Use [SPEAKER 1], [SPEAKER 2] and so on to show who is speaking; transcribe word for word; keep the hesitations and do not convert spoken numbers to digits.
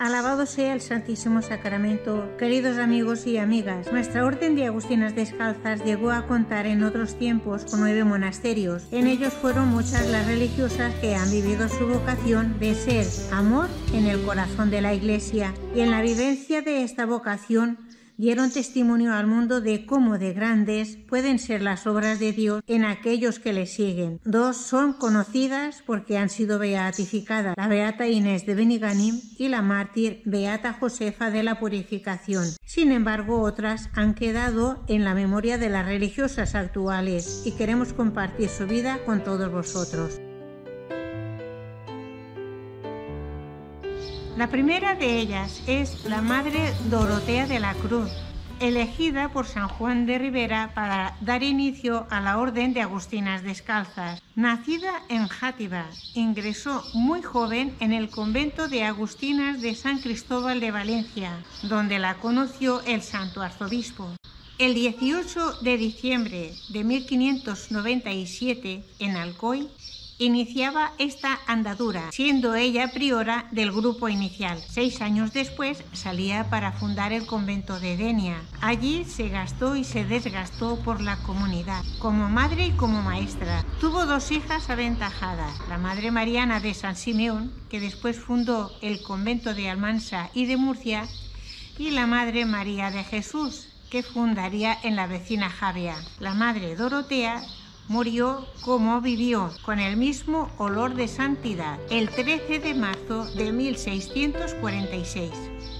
[SPEAKER 1] Alabado sea el Santísimo Sacramento. Queridos amigos y amigas, nuestra Orden de Agustinas Descalzas llegó a contar en otros tiempos con nueve monasterios. En ellos fueron muchas las religiosas que han vivido su vocación de ser amor en el corazón de la Iglesia, y en la vivencia de esta vocación dieron testimonio al mundo de cómo de grandes pueden ser las obras de Dios en aquellos que le siguen. Dos son conocidas porque han sido beatificadas, la beata Inés de Beniganim y la mártir beata Josefa de la Purificación. Sin embargo, otras han quedado en la memoria de las religiosas actuales y queremos compartir su vida con todos vosotros. La primera de ellas es la Madre Dorotea de la Cruz, elegida por San Juan de Ribera para dar inicio a la Orden de Agustinas Descalzas. Nacida en Játiva, ingresó muy joven en el convento de Agustinas de San Cristóbal de Valencia, donde la conoció el Santo Arzobispo. El dieciocho de diciembre de mil quinientos noventa y siete, en Alcoy, iniciaba esta andadura, siendo ella priora del grupo inicial. Seis años después salía para fundar el convento de Denia. Allí se gastó y se desgastó por la comunidad, como madre y como maestra. Tuvo dos hijas aventajadas, la Madre Mariana de San Simeón, que después fundó el convento de Almansa y de Murcia, y la Madre María de Jesús, que fundaría en la vecina Javia. La Madre Dorotea murió como vivió, con el mismo olor de santidad, el trece de marzo de mil seiscientos cuarenta y seis.